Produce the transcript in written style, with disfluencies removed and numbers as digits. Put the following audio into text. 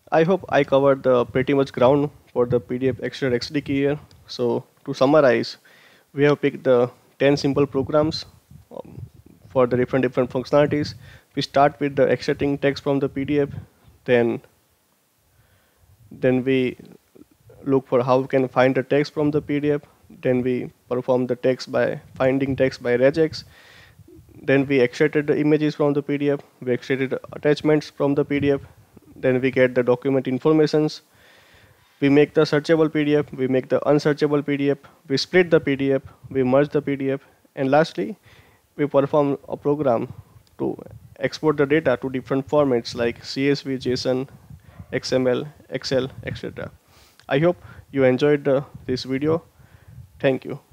I hope I covered the pretty much ground for the PDF extract XDK here. So to summarize, we have picked the 10 simple programs um, for the different functionalities. We start with the extracting text from the PDF, then we look for how we can find the text from the PDF. Then we perform the text by finding text by regex. Then we extracted the images from the PDF. We extracted attachments from the PDF. Then we get the document informations. We make the searchable PDF. We make the unsearchable PDF. We split the PDF. We merge the PDF. And lastly, we perform a program to export the data to different formats like CSV, JSON, XML, Excel, etc. I hope you enjoyed this video. Thank you.